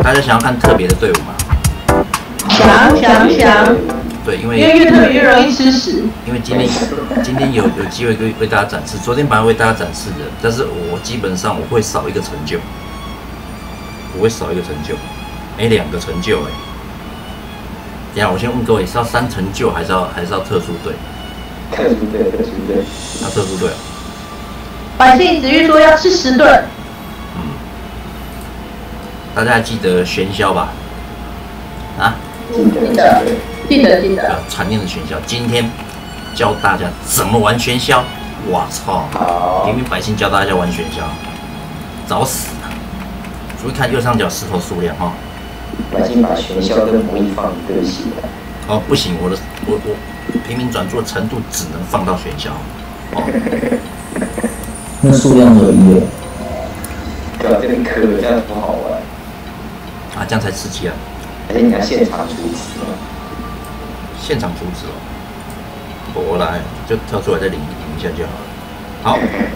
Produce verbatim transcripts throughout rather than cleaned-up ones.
大家想要看特别的队伍吗？ 想想想。 对，因为因为越特别越容易吃屎。 因为今天今天有有机会为为大家展示，昨天本来为大家展示的，但是我基本上我会少一个成就，我会少一个成就，哎，两个成就哎。等一下我先问各位，是要三成就还是要还是要特殊队？ 特殊队，特殊队。 那特殊队啊？ 百姓子玉说要吃十顿。 嗯，大家还记得玄霄吧？啊？ 记得。记得记得， 常念的玄霄，今天教大家怎么玩玄霄。我操！平民百姓教大家玩玄霄，找死啊！注意看右上角石头数量哈。 百姓把玄霄跟魔力放一个起来。 哦，不行，我的我我平民转做程度只能放到玄霄。哦， 那数量有一耶。 对啊，这个可这样不好玩。 啊，这样才刺激啊！ 而且你要现场处置吗？ 现场阻止哦，我来就跳出来再领领一下就好了。好，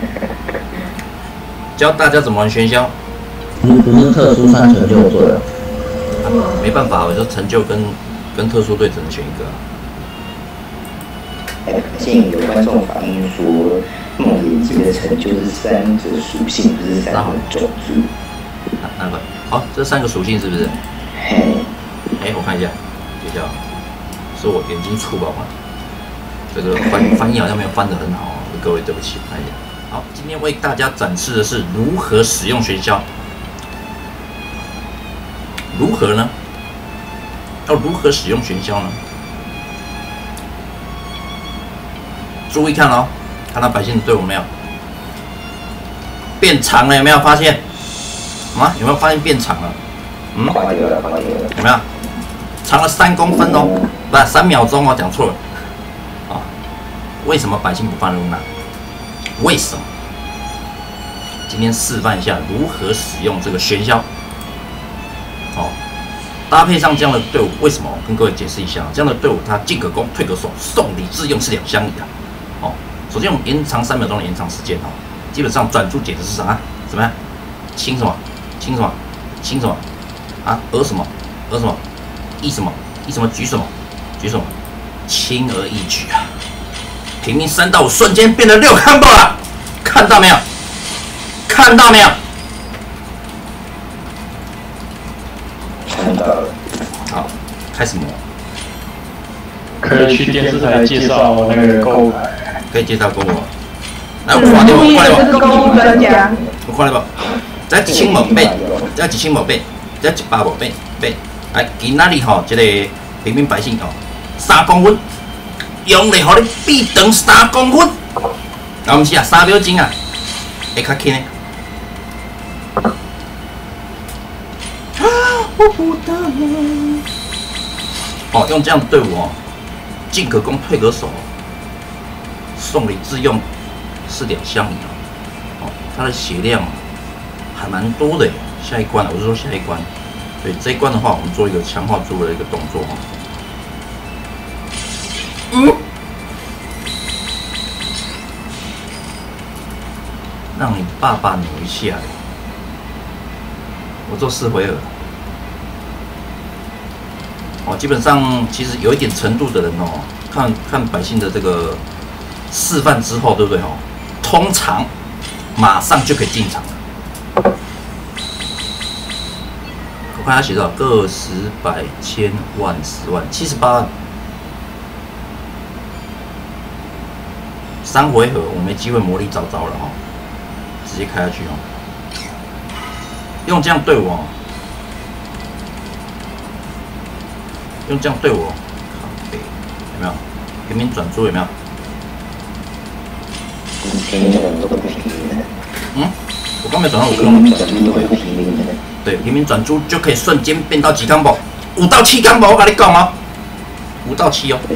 教大家怎么玩玄霄。 不不是特殊三成就队啊。 啊，没办法，我说成就跟跟特殊队只能选一个啊。 哎，最近有观众反映说，梦魇级的成就是三个属性，不是三个种族。 哪哪个？好，这三个属性是不是？ 嘿。 哎，我看一下，等一下。是我眼睛粗暴吗？这个翻翻译好像没有翻得很好，各位对不起，看一下。好，今天为大家展示的是如何使用玄霄。如何呢？要如何使用玄霄呢？注意看哦，看到百姓的队伍没有？变长了，有没有发现？啊，有没有发现变长了？嗯，有没有？长了三公分哦。不，三秒钟哦，讲错了，啊，为什么百姓不放露娜？为什么？今天示范一下如何使用这个玄霄，哦，搭配上这样的队伍，为什么？跟各位解释一下，这样的队伍它进可攻，退可守，送礼自用是两相宜的，哦。首先我们延长三秒钟的延长时间哦，基本上转注解的是啥？怎么样？清什么？清什么？清什么？啊？额什么？额什么？一什么？一什么？举什么？举什么？轻而易举啊！平民三到五瞬间变得六 combo 了，看到没有？看到没有？ 看到了。 好，开始磨。 可以去电视台介绍那个购物台。 可以介绍给我。来，我快点，我快点， 我购物专家。 我快点吧。再一千毛变，再一千毛变，再一百毛变变。来，今仔日吼，这个平民百姓吼。三公分，用力互你臂长三公分，啊，毋是啊，三秒钟啊，会较轻的。啊，我不得了。哦，用这样的队伍哦，进可攻，退可守，送礼自用是两相宜哦。哦，它的血量还蛮多的耶。下一关，我是说下一关。对这一关的话，我们做一个强化猪的一个动作哦。嗯，让你爸爸扭一下，我做四回合。哦，基本上其实有一点程度的人哦，看看百姓的这个示范之后，对不对哦？通常马上就可以进场了。我看他写到个十百千万十万七十八万。三回合我没机会魔力找着了哈，直接开下去哦。用这样对我，用这样对我，对，有没有？平民转租有没有？嗯，我刚没转到五个。对，平民转租就可以瞬间变到几 combo， 五到七 combo， 我跟你讲哦，五到七哦。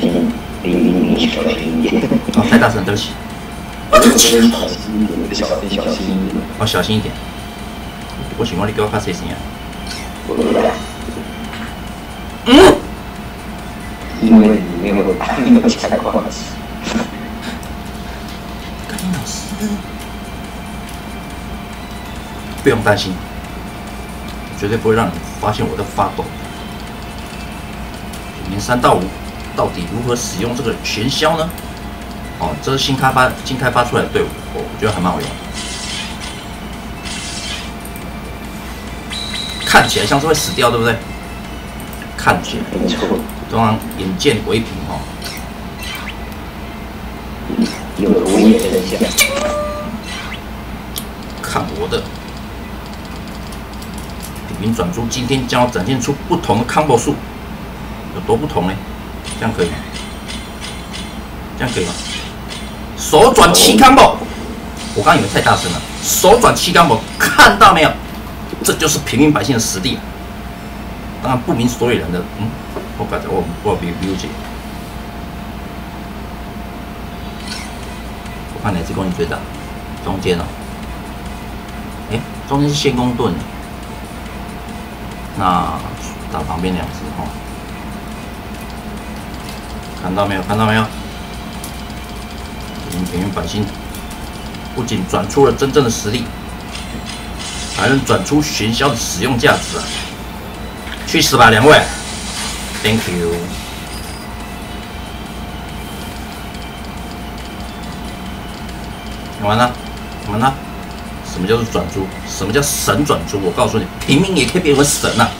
哦，太大声，对不起。我对不起。 小心，小心一点。 哦，小心一点。我喜欢你给我较细声啊。嗯。 因为你没有没有强化值。 甘老师，不用担心， 绝对不会让你发现我在发抖。零三到五，到底如何使用这个玄霄呢？哦，这是新开发新开发出来的队伍，我觉得还蛮好用的。看起来像是会死掉，对不对？看起来没错， 通常眼见为凭哦。 有图也真相。 看我的底云转珠，今天将要展现出不同的 combo 数，有多不同呢？这样可以吗？这样可以吗？手转七 combo， 我刚以为太大声了。手转七 combo， 看到没有？这就是平民百姓的实力啊！当然不明所以然的，嗯，我感觉我我比比解。我看哪只攻击最大？中间哦。哎、欸，中间是先攻盾，那打旁边两只哈，看到没有？看到没有？平民百姓不仅转出了真正的实力，还能转出玄霄的使用价值啊！去死吧，两位 ！Thank you。完了，完了。什么叫做转珠？什么叫神转珠？我告诉你，平民也可以变为神啊！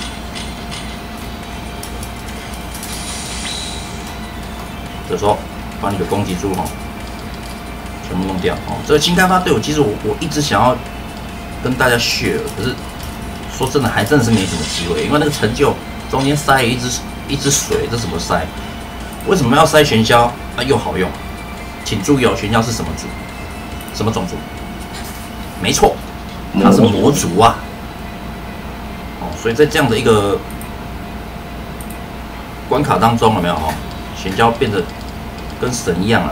这时候把你的攻击珠哈，全部弄掉哦。这个新开发队伍，其实我我一直想要跟大家 share， 可是说真的，还真的是没什么机会，因为那个成就中间塞了一只一只水，这怎么塞？为什么要塞玄霄？啊，又好用。请注意哦，玄霄是什么族？什么种族？没错，它是魔族啊！哦，所以在这样的一个关卡当中，有没有哦？玄霄变得跟神一样了。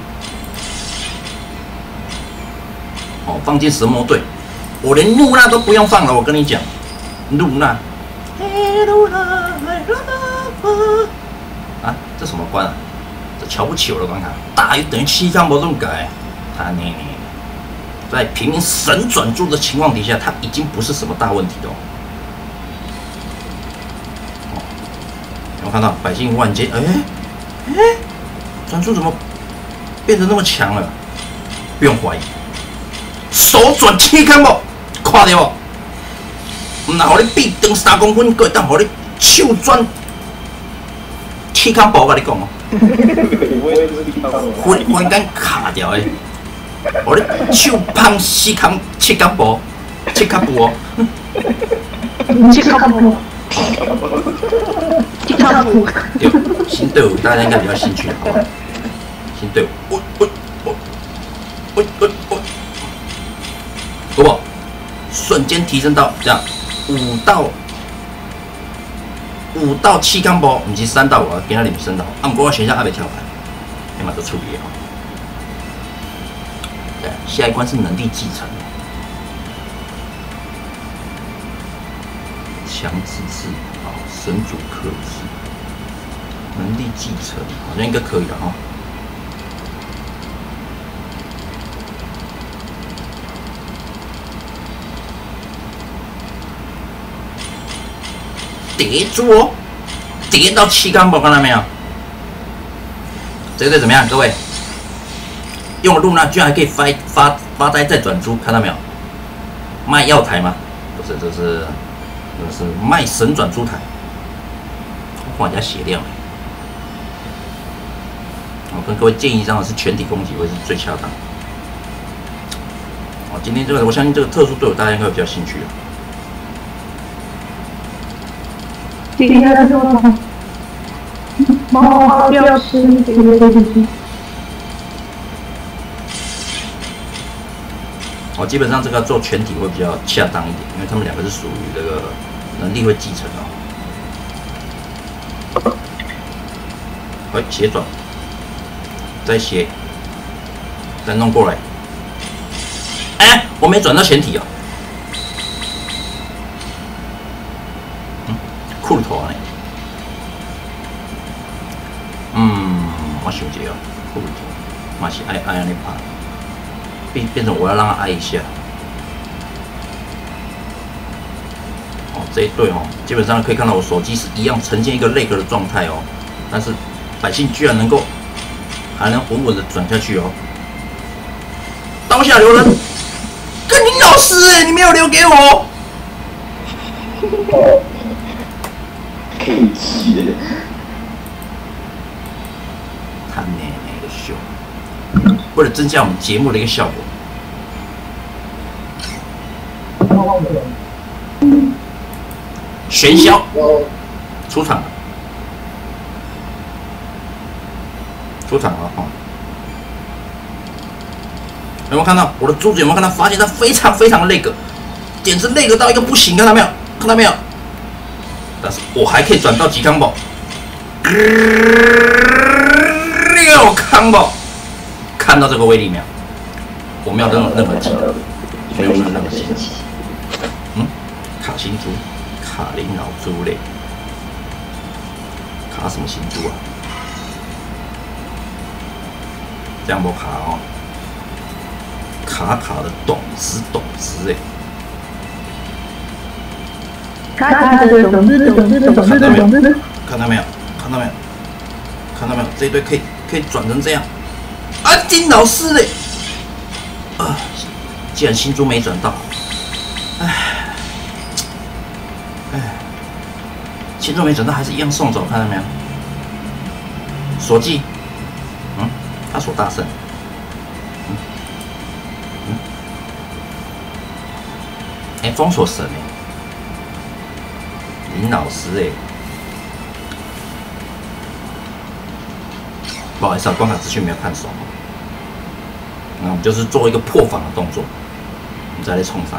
哦，放进神魔队，我连露娜都不用放了。我跟你讲，露娜，啊，这什么关啊？这瞧不起我的关卡，大于等于七康魔盾改，他你。在平民神转珠的情况底下，它已经不是什么大问题了。哦，有没有看到百姓万劫？哎哎，转珠怎么变得那么强了？不用怀疑，手转七康不？看到不？唔那互你臂长三公分，佮会当互你手转七康步，我跟你讲哦，忽忽然间卡掉诶。我咧手胖四康七康步，七康步哦。 七康步，七康步。 对，新队伍大家应该比较兴趣，好吧？新队伍，喂喂喂喂喂喂，好不好？瞬间提升到这样五到五到七康步，唔是三到五，今仔日唔升到，啊，不过我学校还没跳牌，起码都处理好。下一关是能力继承，强制制啊，神主克制，能力继承好像应该可以了哈。叠住哦，叠到七缸宝，看到没有？这个队怎么样，各位？用露娜居然还可以发发发呆再转珠，看到没有？卖药台吗？不是，这是这是卖神转珠台，换人家血量。我跟各位建议，这样的是全体攻击会是最恰当。哦，今天这个我相信这个特殊队伍大家应该会比较兴趣啊。 今天的做法，猫要吃这个东西。 哦，基本上这个做全体会比较恰当一点，因为他们两个是属于这个能力会继承哦。哎，斜转，再斜，再弄过来。哎，我没转到前体哦。嗯，酷头呢？嗯，我想一下哦，酷头，嘛是爱爱安尼拍。变变成我要让他挨一下，哦， 哦，这一队哦，基本上可以看到我手机是一样呈现一个 lag 的状态哦，但是百姓居然能够还能稳稳的转下去哦。刀下留人，跟你老师哎、欸，你没有留给我。 可以接。 他奶奶的秀！为了增加我们节目的一个效果。玄霄出场了，出场了哦！有没有看到我的珠子？有没有看到？发现它非常非常的那个，简直那个到一个不行，看到没有？看到没有？但是我还可以转到几 combo， 六 combo， 看到这个威力没有？我没有任何任何技能，没有任何技能。嗯，卡新珠。卡林老猪嘞，卡什么新珠啊？这样不卡哦，卡卡的懂之懂之哎， 卡卡的懂之懂之懂之懂之， 看到没有？看到没有？看到没有？这一队可以可以转成这样，啊，金老师嘞，啊，既然新珠没转到，唉。哎，新珠没转到，还是一样送走，看到没有？锁技，嗯，他锁大圣，嗯嗯，哎、欸，封锁神哎、欸，林老师哎、欸，不好意思啊，关卡资讯没有看熟，那我们就是做一个破防的动作，我们再来冲杀。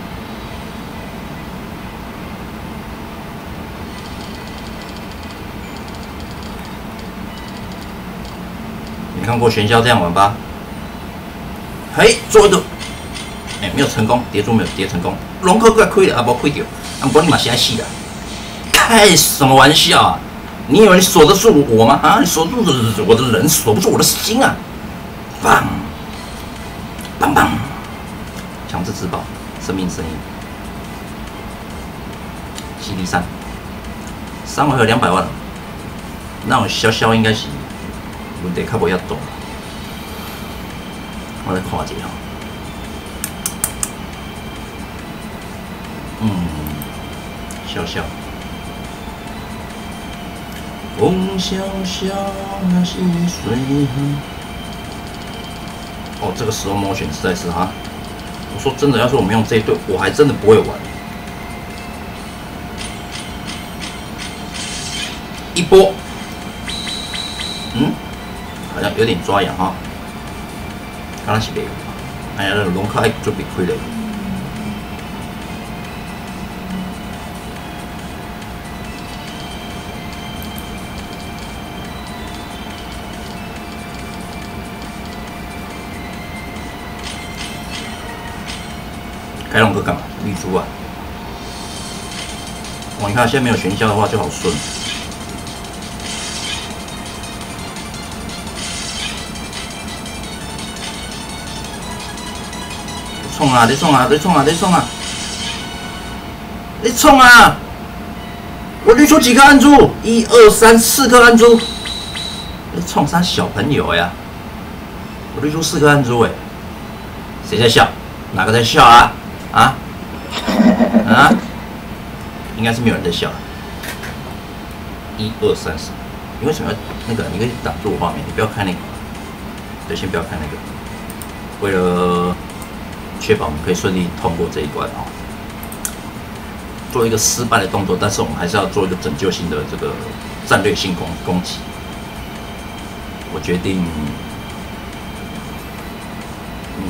你看过玄霄这样玩吧？嘿，做一个，哎、欸，没有成功，叠珠没有叠成功，龙科怪亏了啊，不亏掉，啊，不然你妈现在死了，开什么玩笑啊？你以为你锁得住我吗？啊，你锁住我的人，锁不住我的心啊！棒，棒棒，强制自爆，生命声音，C D 三，三回合两百万，那我潇潇应该是。问题较无遐大，我来看一下。嗯，潇潇，风萧萧那是水。哦，这个时候摸选实在是哈，我说真的，要是我们用这一队，我还真的不会玩。一波，嗯。好像有点抓痒哈，刚才是没有，哎呀，那龙科还准备亏了。开龙科干嘛？绿珠啊！哦，你看现在没有玄霄的话就好顺。冲啊！你冲啊！你冲啊！你冲啊！你冲啊！我绿出几颗暗珠？一二三，四颗暗珠。你冲啥小朋友呀？我绿出四颗暗珠哎！谁在笑？哪个在笑啊？啊？啊？应该是没有人在笑。一二三四，你为什么要那个？你可以挡住我画面，你不要看那个。对，先不要看那个。为了确保我们可以顺利通过这一关哦，做一个失败的动作，但是我们还是要做一个拯救性的这个战略性攻攻击。我决定，嗯，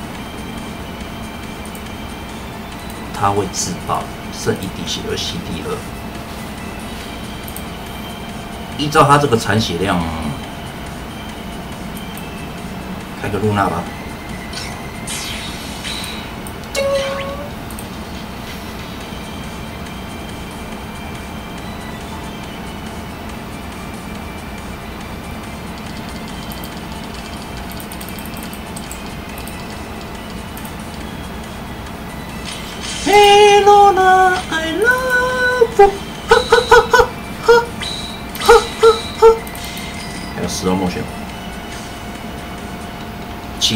他会自爆，剩一滴血而吸第二。依照他这个残血量，开个露娜吧。Hey Lola, I love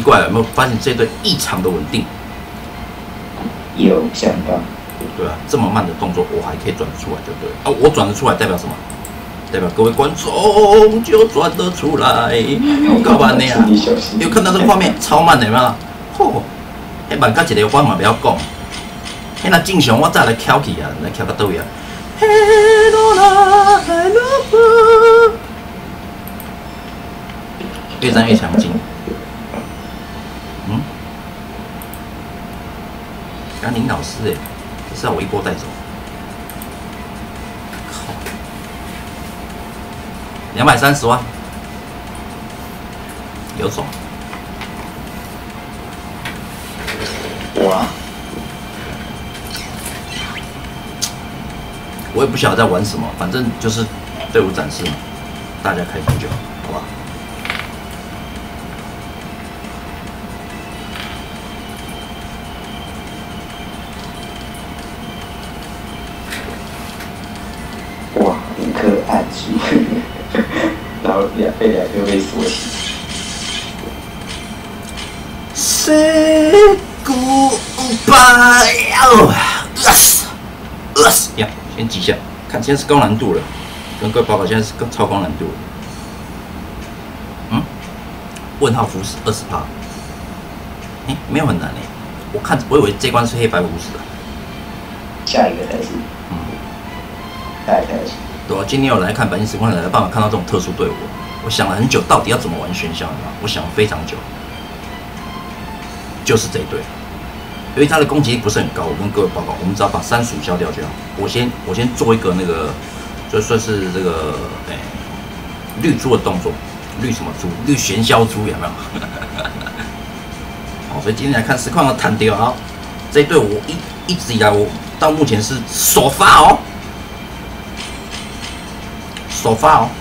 怪了，有没有发现这队异常的稳定？ 有相当。 对啊，这么慢的动作我还可以转得出来，对不对？啊，我转得出来代表什么？代表各位观众就转得出来，搞完的呀！有看到这个画面超慢的有没有？吼，迄慢甲一个我嘛不要讲，迄那正常我再来翘起啊，来翘到倒位啊？越战越强劲。嗯，甘宁老师哎，这是要我一波带走。靠，两百三十万，有种。 哇！ 我也不晓得在玩什么，反正就是队伍展示嘛，大家开心就好，好吧？ 哇，五颗暗珠，然后两被两个被锁起。 Say goodbye，哦，饿死，饿死呀！先几下，看现在是高难度了，跟各位报告，现在是超高难度了。嗯，问号浮死二十趴，哎，没有很难哎，我看我以为这关是黑白五十的。 下一个才是， 嗯， 下一个才是。 对啊，今天有来看白金时光，来办法看到这种特殊队伍，我想了很久，到底要怎么玩喧嚣，你知道吗？我想了非常久，就是这一队。因为他的攻击力不是很高，我跟各位报告，我们只要把三鼠消掉就好。我先我先做一个那个，就算是这个哎、欸、绿猪的动作，绿什么猪？绿玄霄猪有没有？好，所以今天来看实况的弹掉啊，这一队我一一直以来我到目前是首发哦，首发哦，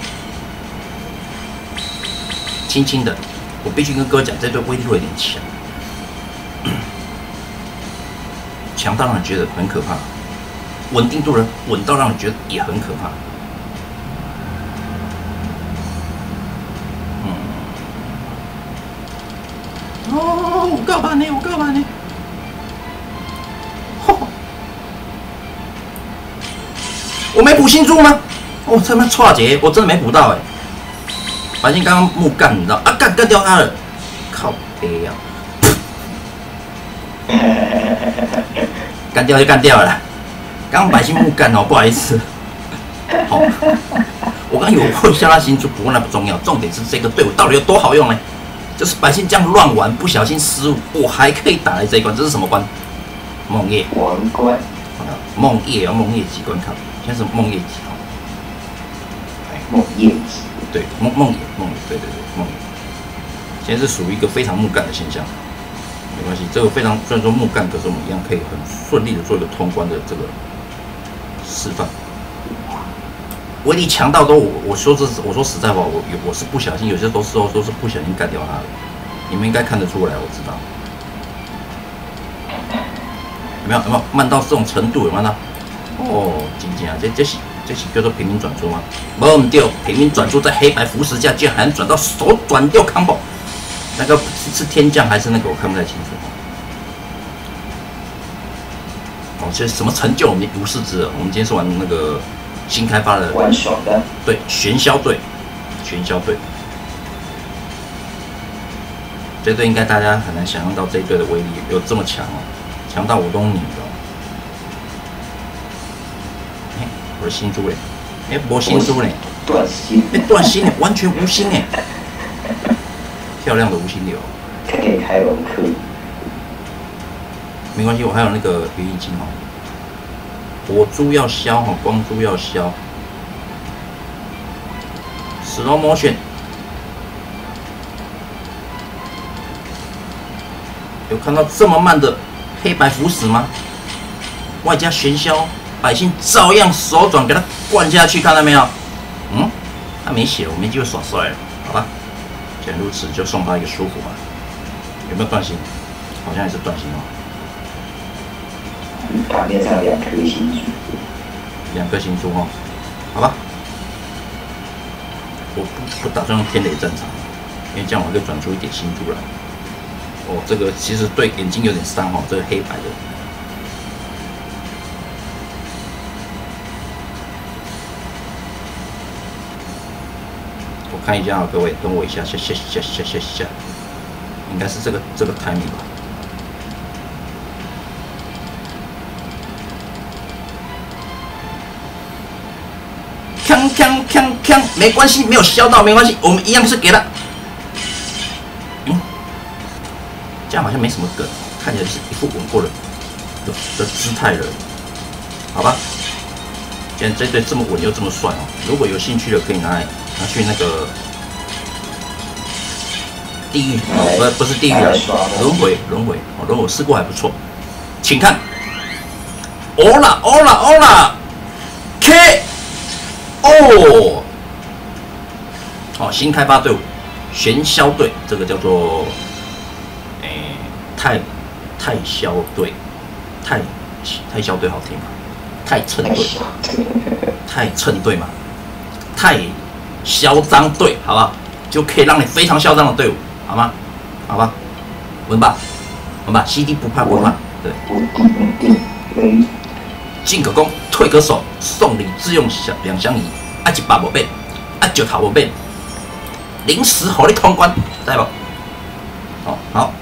轻轻的，我必须跟各位讲，这队威力会有点强。强到让人觉得很可怕，稳定度呢稳到让人觉得也很可怕。嗯，哦，我告白你，我告白你。哦，我没补新珠吗？我他妈错节，我真的没补到哎、欸。白金刚刚木干，你知道啊？干干掉他了，靠背啊！干掉就干掉了，刚刚百姓木干哦，不好意思。好、哦，我刚有问下他新珠，不过那不重要，重点是这个队伍到底有多好用呢？就是百姓这样乱玩，不小心失误，我还可以打来这一关，这是什么关？梦夜王冠。 梦夜啊，梦夜几关卡？现在是梦夜几号？ 梦夜几？ 对，梦梦野梦野，对对对，梦野。现在是属于一个非常木干的现象。没关系，这个非常虽然说木干，可是我们一样可以很顺利的做一个通关的这个示范。威力强到都我我说这我说实在话，我我是不小心，有些都时候都是不小心干掉他的，你们应该看得出来，我知道。有没有有没有慢到这种程度？有没有？哦，真正这这是这是叫做平民转出吗？没唔对，平民转出在黑白浮石架居然还能转到手转掉 combo。那个是天降还是那个我看不太清楚。哦，这什么成就我们无视之了。我们今天是玩那个新开发的， 玩爽的。 对，玄霄队，玄霄队，这队应该大家很难想象到这一队的威力有这么强哦，强到我都拧的。哎，我的新珠嘞，哎，没新珠嘞， 断心， 哎，断心嘞，完全无心哎。漂亮的无心流， 可以开龙科， 没关系，我还有那个鱼影金哦，火珠要消哈，光珠要消 ，slow motion， 有看到这么慢的黑白浮石吗？外加玄霄，百姓照样手转给他灌下去，看到没有？嗯，他没血，我没机会耍帅了，好吧？既然如此，就送他一个舒服吧。有没有断心？好像也是断心哦。 卡面上两颗星珠， 两颗星珠哦，好吧。我不不打算用天雷战场，因为这样我可以转出一点星珠来。 哦，这个其实对眼睛有点伤哦，这个黑白的。我看一下啊，各位，等我一下，下下下下下下，应该是这个这个 timing 吧。锵锵锵锵，没关系，没有削到没关系，我们一样是给了。嗯，这样好像没什么梗，看起来是一副稳过的的的姿态了，好吧？既然这对这么稳又这么帅哦，如果有兴趣的可以拿来拿去那个地狱哦，不不是地狱啊，轮回轮回哦，轮回我试过还不错，请看，欧啦欧啦欧啦 ，K。哦，好，新开发队伍，玄霄队，这个叫做，诶、欸，太太霄队，太太霄队好听吗？太称队，太称队嘛，太嚣张队，好不好？就可以让你非常嚣张的队伍，好吗？好吧，稳吧，稳吧 ，C D 不怕不怕，对。进个攻，退个守，送礼自用小两相宜，啊一百无变，啊石头无变，临时互你通关，知无？哦好，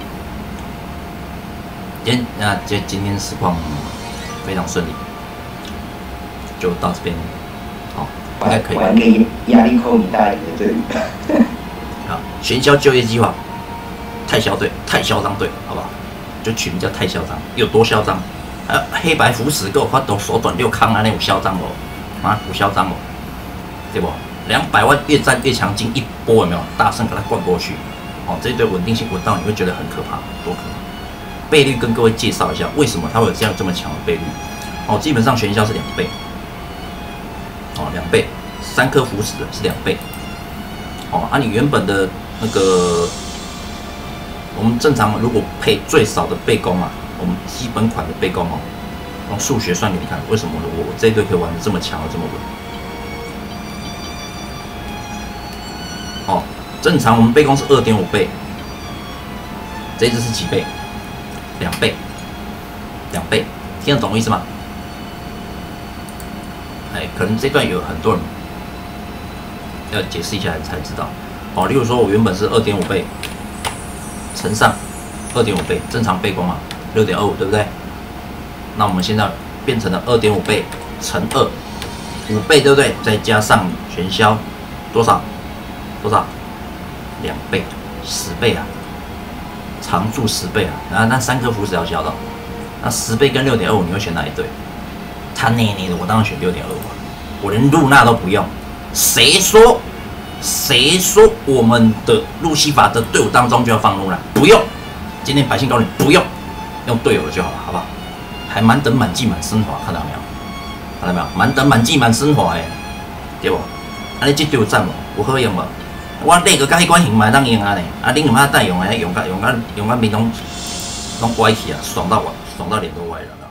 今啊这今天实况非常顺利，就到这边，好、哦，应该可以。 玩给压力扣你大一的队伍。 好，玄霄就业计划，太嚣队，太嚣张队，好不好？就取名叫太嚣张，有多嚣张？呃，黑白符使给我发抖手短六康啊，那有嚣张哦，啊，有嚣张哦，对不？两百万越战越强劲，一波有没有？大胜给他灌过去，哦，这一队稳定性稳到你会觉得很可怕，多可怕！倍率跟各位介绍一下，为什么它会有这样这么强的倍率？哦，基本上玄霄是两倍，哦，两倍，三颗符使的是两倍，哦，啊，你原本的那个，我们正常如果配最少的背弓啊。我们基本款的背弓哦，用数学算给你看，为什么我我这一队可以玩的这么强，这么稳？哦，正常我们背弓是 二点五 倍，这一支是几倍？两倍，两倍，听得懂我意思吗？哎，可能这段有很多人要解释一下才知道。哦，例如说我原本是 二点五 倍乘上 二点五 倍，正常背弓嘛。六点二五对不对？那我们现在变成了 二点五 倍乘二，五倍对不对？再加上玄霄，多少？多少？两倍，十倍啊！常驻十倍啊！然后那三颗符使要销到，那十倍跟 六点二五，你会选哪一队？他内内的，我当然选 六点二五啊！我连露娜都不用，谁说？谁说我们的路西法的队伍当中就要放露娜？不用！今天百姓告诉你不用。用队友的就好了，好不好？还满等满记满升华，看到没有？看到没有？满等满记满升华诶，对不？啊，你这队有赞无？有好用无？我那个甲迄款型嘛当用啊呢，啊，恁两下带用诶，用甲用甲用甲面拢拢歪去啊，爽到我，爽到脸都歪了。